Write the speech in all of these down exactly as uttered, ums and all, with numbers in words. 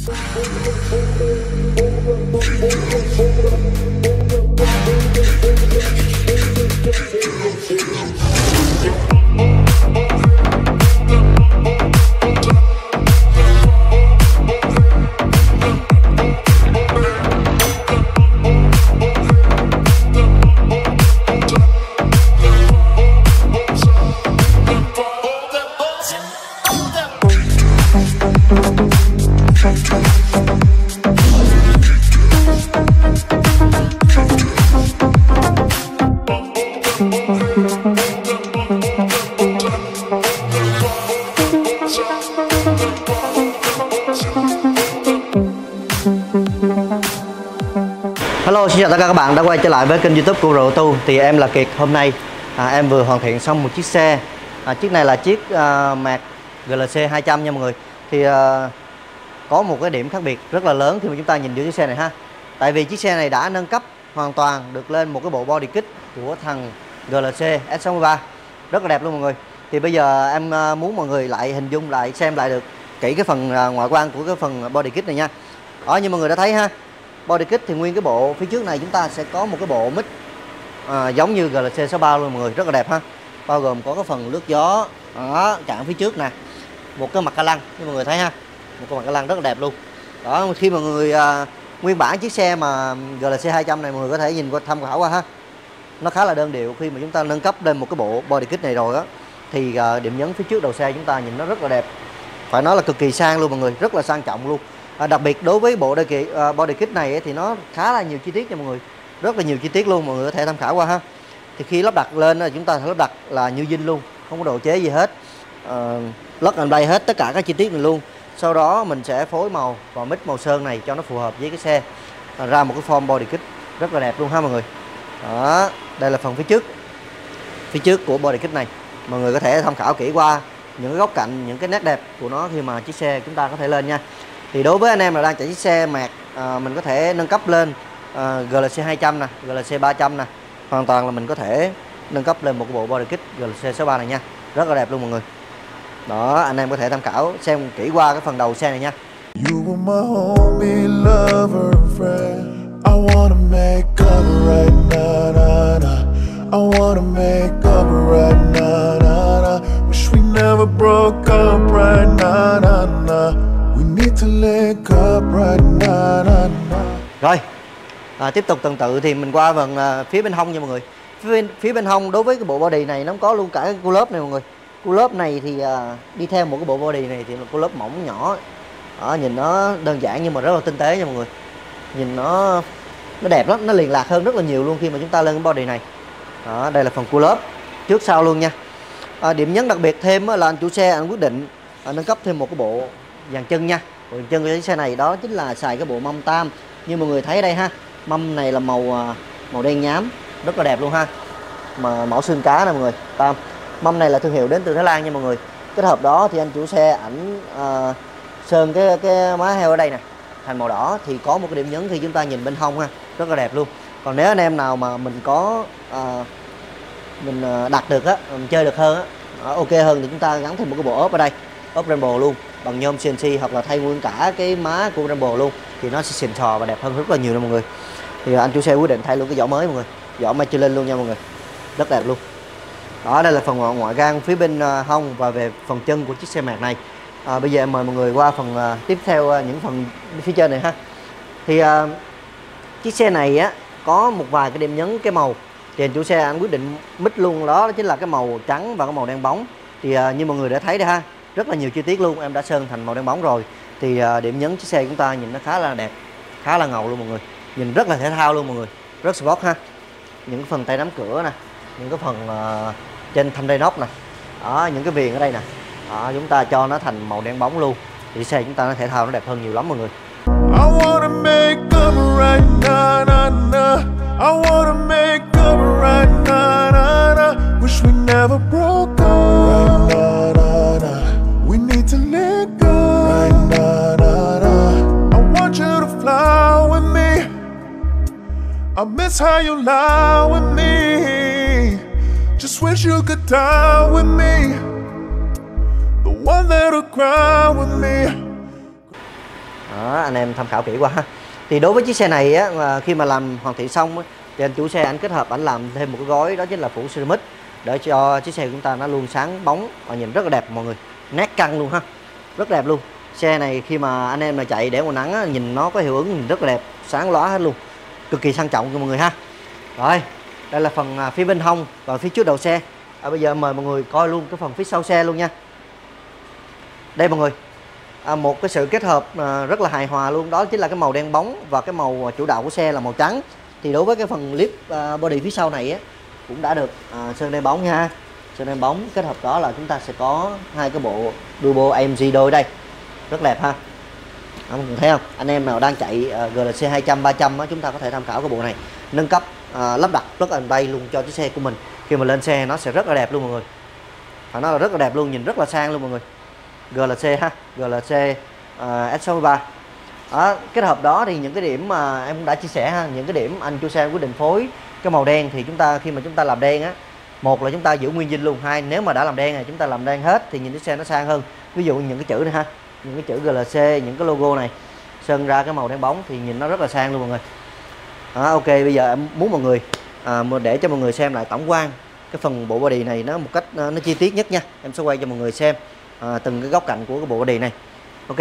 Hello, xin chào tất cả các bạn đã quay trở lại với kênh YouTube của Rượu Tu. Thì em là Kiệt. Hôm nay à, em vừa hoàn thiện xong một chiếc xe. à, Chiếc này là chiếc à, Merc G L C hai trăm nha mọi người. Thì à, có một cái điểm khác biệt rất là lớn khi mà chúng ta nhìn vô chiếc xe này ha. Tại vì chiếc xe này đã nâng cấp hoàn toàn được lên một cái bộ body kit của thằng G L C S sáu ba. Rất là đẹp luôn mọi người. Thì bây giờ em à, muốn mọi người lại hình dung lại, xem lại được kỹ cái phần à, ngoại quan của cái phần body kit này nha. Đó, như mọi người đã thấy ha, body kit thì nguyên cái bộ phía trước này chúng ta sẽ có một cái bộ mic à, giống như G L C sáu ba luôn mọi người, rất là đẹp ha. Bao gồm có cái phần lướt gió đó, chặn phía trước nè, một cái mặt ca lăng như mọi người thấy ha, một cái mặt ca lăng rất là đẹp luôn. Đó, khi mà người à, nguyên bản chiếc xe mà G L C hai trăm này mọi người có thể nhìn qua tham khảo qua ha, nó khá là đơn điệu. Khi mà chúng ta nâng cấp lên một cái bộ body kit này rồi á, thì à, điểm nhấn phía trước đầu xe chúng ta nhìn nó rất là đẹp, phải nói là cực kỳ sang luôn mọi người, rất là sang trọng luôn. À, đặc biệt đối với bộ body kit này ấy, thì nó khá là nhiều chi tiết nha mọi người, rất là nhiều chi tiết luôn, mọi người có thể tham khảo qua ha. Thì khi lắp đặt lên chúng ta sẽ lắp đặt là như zin luôn, không có độ chế gì hết, à, lót and play hết tất cả các chi tiết này luôn. Sau đó mình sẽ phối màu và mix màu sơn này cho nó phù hợp với cái xe, à, ra một cái form body kit rất là đẹp luôn ha mọi người. Đó, đây là phần phía trước phía trước của body kit này, mọi người có thể tham khảo kỹ qua những cái góc cạnh, những cái nét đẹp của nó khi mà chiếc xe chúng ta có thể lên nha. Thì đối với anh em là đang chạy chiếc xe Merc, à, mình có thể nâng cấp lên à, G L C hai trăm nè, G L C ba trăm nè, hoàn toàn là mình có thể nâng cấp lên một cái bộ body kit G L C sáu ba này nha, rất là đẹp luôn mọi người. Đó, anh em có thể tham khảo xem kỹ qua cái phần đầu xe này nha. You were my homie, lover, friend. I wanna make up right now, nah, nah. I wanna make up right now, nah, nah. Wish we never broke up right now, nah, nah. Rồi, à, tiếp tục tuần tự thì mình qua phần à, phía bên hông nha mọi người. Phía bên, phía bên hông đối với cái bộ body này nó có luôn cả cái cua lớp này mọi người. Cua lớp này thì à, đi theo một cái bộ body này thì là cua lớp mỏng nhỏ. Đó, nhìn nó đơn giản nhưng mà rất là tinh tế nha mọi người. Nhìn nó nó đẹp lắm, nó liền lạc hơn rất là nhiều luôn khi mà chúng ta lên cái body này. Đó, đây là phần cua lớp trước sau luôn nha. À, điểm nhấn đặc biệt thêm là anh chủ xe anh quyết định à, nâng cấp thêm một cái bộ dàn chân nha. Bộ dàn chân của chiếc xe này đó chính là xài cái bộ mâm tam như mọi người thấy đây ha. Mâm này là màu màu đen nhám, rất là đẹp luôn ha, mà mẫu xương cá nè mọi người, tam. Mâm này là thương hiệu đến từ Thái Lan nha mọi người. Kết hợp đó thì anh chủ xe ảnh à, sơn cái cái má heo ở đây nè thành màu đỏ, thì có một cái điểm nhấn khi chúng ta nhìn bên hông ha, rất là đẹp luôn. Còn nếu anh em nào mà mình có à, mình đặt được á, mình chơi được hơn á, ok hơn thì chúng ta gắn thêm một cái bộ ốp ở đây, ốp Rambo luôn bằng nhôm xê en xê, hoặc là thay nguyên cả cái má của Rambo luôn thì nó sẽ xịn sò và đẹp hơn rất là nhiều nè mọi người. Thì anh chủ xe quyết định thay luôn cái vỏ mới mọi người, vỏ Michelin luôn nha mọi người, rất đẹp luôn. Đó, đây là phần ngoại, ngoại gang phía bên uh, hông và về phần chân của chiếc xe Merc này. À, bây giờ em mời mọi người qua phần uh, tiếp theo, uh, những phần phía trên này ha. Thì uh, chiếc xe này á có một vài cái điểm nhấn cái màu, thì anh chủ xe anh quyết định mix luôn, đó chính là cái màu trắng và cái màu đen bóng. Thì uh, như mọi người đã thấy đây ha, rất là nhiều chi tiết luôn, em đã sơn thành màu đen bóng rồi. Thì uh, điểm nhấn chiếc xe của chúng ta nhìn nó khá là đẹp, khá là ngầu luôn mọi người, nhìn rất là thể thao luôn mọi người, rất sport ha. Những cái phần tay nắm cửa nè, những cái phần uh, trên thanh đai nóc nè, đó, những cái viền ở đây nè, đó, chúng ta cho nó thành màu đen bóng luôn thì xe chúng ta nó thể thao nó đẹp hơn nhiều lắm mọi người. I wanna make up right now, nah, nah. I wanna make up right now, nah, nah. Wish we never broke up right now, nah, nah. We need to let go right now, nah, nah. I want you to fly with me. I miss how you lie with me. Just wish you could die with me. The one that'll cry with me. Đó, anh em tham khảo kỹ qua ha. Thì đối với chiếc xe này á, khi mà làm hoàn thiện xong á, thì anh chủ xe anh kết hợp anh làm thêm một cái gói, đó chính là phủ ceramic để cho chiếc xe của chúng ta nó luôn sáng bóng và nhìn rất là đẹp mọi người, nét căng luôn ha, rất đẹp luôn. Xe này khi mà anh em mà chạy để ngoài nắng á, nhìn nó có hiệu ứng nhìn rất là đẹp, sáng lóa hết luôn, cực kỳ sang trọng cho mọi người ha. Rồi đây là phần phía bên hông và phía trước đầu xe. À, bây giờ mời mọi người coi luôn cái phần phía sau xe luôn nha. Đây mọi người, à, một cái sự kết hợp à, rất là hài hòa luôn, đó chính là cái màu đen bóng và cái màu chủ đạo của xe là màu trắng. Thì đối với cái phần lip à, body phía sau này á, cũng đã được à, sơn đen bóng nha, sơn đen bóng kết hợp đó là chúng ta sẽ có hai cái bộ turbo a em giê đôi đây, rất đẹp ha. Mọi người thấy không, anh em nào đang chạy uh, giê lờ xê hai trăm ba trăm á, chúng ta có thể tham khảo cái bộ này, nâng cấp uh, lắp đặt plug and play luôn cho chiếc xe của mình. Khi mà lên xe nó sẽ rất là đẹp luôn mọi người, phải nói là rất là đẹp luôn, nhìn rất là sang luôn mọi người. giê lờ xê ha, giê lờ xê uh, S sáu ba. Đó, kết hợp đó thì những cái điểm mà em cũng đã chia sẻ ha, những cái điểm anh chủ xe quyết định phối cái màu đen thì chúng ta khi mà chúng ta làm đen á, một là chúng ta giữ nguyên zin luôn, hai nếu mà đã làm đen này chúng ta làm đen hết thì nhìn chiếc xe nó sang hơn. Ví dụ những cái chữ này ha, những cái chữ giê lờ xê, những cái logo này sơn ra cái màu đen bóng thì nhìn nó rất là sang luôn mọi người. Đó, ok, bây giờ em muốn mọi người à, để cho mọi người xem lại tổng quan cái phần bộ body này nó một cách nó chi tiết nhất nha. Em sẽ quay cho mọi người xem à, từng cái góc cạnh của cái bộ body này. Ok.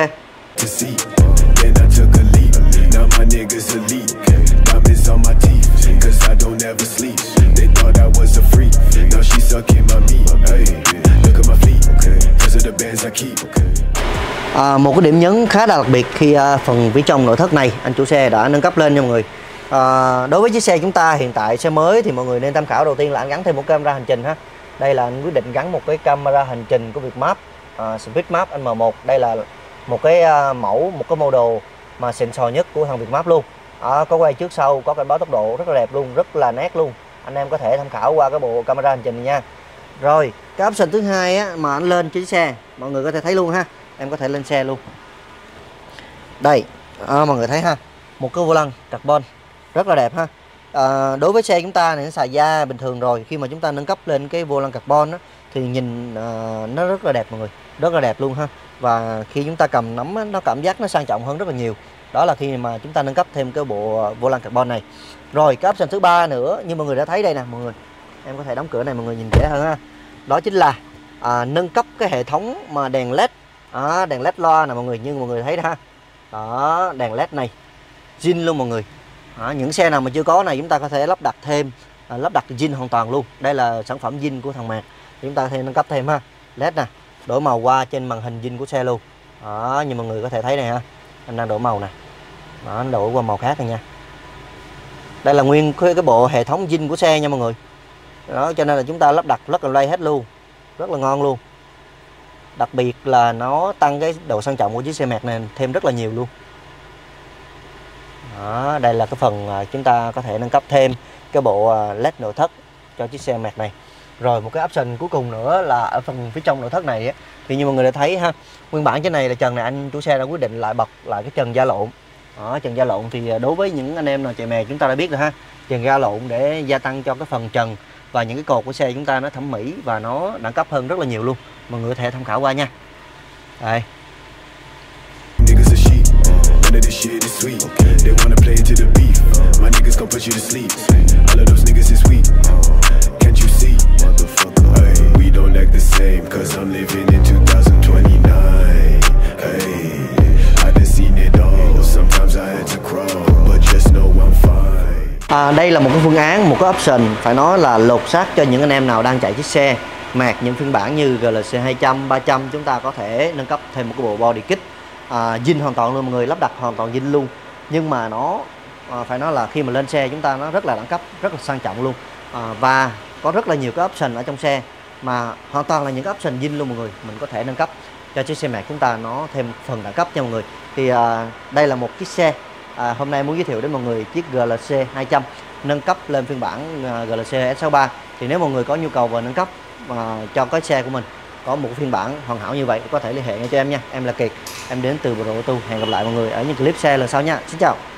À, một cái điểm nhấn khá là đặc biệt khi à, phần phía trong nội thất này anh chủ xe đã nâng cấp lên nha mọi người. À, đối với chiếc xe chúng ta hiện tại xe mới thì mọi người nên tham khảo đầu tiên là anh gắn thêm một camera hành trình ha. Đây là anh quyết định gắn một cái camera hành trình của Vietmap, à, Speedmap en em một. Đây là một cái à, mẫu, một cái model mà xịn sò nhất của thằng Vietmap luôn. À, có quay trước sau, có cảnh báo tốc độ rất là đẹp luôn, rất là nét luôn. Anh em có thể tham khảo qua cái bộ camera hành trình này nha. Rồi cái option thứ hai á, mà anh lên chiếc xe mọi người có thể thấy luôn ha. Em có thể lên xe luôn. Đây à, mọi người thấy ha, một cái vô lăng carbon rất là đẹp ha. À, đối với xe chúng ta này nó xài da bình thường rồi, khi mà chúng ta nâng cấp lên cái vô lăng carbon đó, thì nhìn à, nó rất là đẹp mọi người, rất là đẹp luôn ha. Và khi chúng ta cầm nắm á, nó cảm giác nó sang trọng hơn rất là nhiều. Đó là khi mà chúng ta nâng cấp thêm cái bộ vô lăng carbon này. Rồi cái option thứ ba nữa như mọi người đã thấy đây nè mọi người, em có thể đóng cửa này mọi người nhìn dễ hơn ha. Đó chính là à, nâng cấp cái hệ thống mà đèn led, à, đèn led loa nè mọi người, như mọi người thấy đó ha. Đó, đèn led này zin luôn mọi người. À, những xe nào mà chưa có này chúng ta có thể lắp đặt thêm, à, lắp đặt zin hoàn toàn luôn. Đây là sản phẩm zin của thằng Mạc, chúng ta thêm nâng cấp thêm ha. Led nè, đổi màu qua trên màn hình zin của xe luôn. Đó, như mọi người có thể thấy này ha, anh đang đổi màu nè. Đó, anh đổi qua màu khác này nha. Đây là nguyên cái, cái bộ hệ thống zin của xe nha mọi người. Đó, cho nên là chúng ta lắp đặt rất là play hết luôn, rất là ngon luôn. Đặc biệt là nó tăng cái độ sang trọng của chiếc xe Mạc này thêm rất là nhiều luôn. Đó, đây là cái phần chúng ta có thể nâng cấp thêm cái bộ led nội thất cho chiếc xe Mạc này. Rồi một cái option cuối cùng nữa là ở phần phía trong nội thất này ấy, thì như mọi người đã thấy ha, nguyên bản trên này là trần này anh chủ xe đã quyết định lại bật lại cái trần da lộn. Đó, trần da lộn thì đối với những anh em nào chạy Mạc chúng ta đã biết rồi ha, trần da lộn để gia tăng cho cái phần trần và những cái cột của xe chúng ta nó thẩm mỹ và nó đẳng cấp hơn rất là nhiều luôn. Mọi người có thể tham khảo qua nha. Đây. À, đây là một cái phương án, một cái option phải nói là lột xác cho những anh em nào đang chạy chiếc xe Mạc những phiên bản như giê lờ xê hai trăm, ba trăm. Chúng ta có thể nâng cấp thêm một cái bộ body kit à, zin hoàn toàn luôn mọi người, lắp đặt hoàn toàn zin luôn. Nhưng mà nó à, phải nói là khi mà lên xe chúng ta nó rất là đẳng cấp, rất là sang trọng luôn. à, Và có rất là nhiều cái option ở trong xe mà hoàn toàn là những cái option zin luôn mọi người. Mình có thể nâng cấp cho chiếc xe Mạc chúng ta nó thêm phần đẳng cấp nha mọi người. Thì à, đây là một chiếc xe à, hôm nay muốn giới thiệu đến mọi người chiếc giê lờ xê hai trăm nâng cấp lên phiên bản uh, giê lờ xê S sáu ba. Thì nếu mọi người có nhu cầu về nâng cấp uh, cho cái xe của mình có một phiên bản hoàn hảo như vậy, có thể liên hệ ngay cho em nha. Em là Kiệt, em đến từ Bộ Đồ Ô Tô. Hẹn gặp lại mọi người ở những clip xe lần sau nha. Xin chào.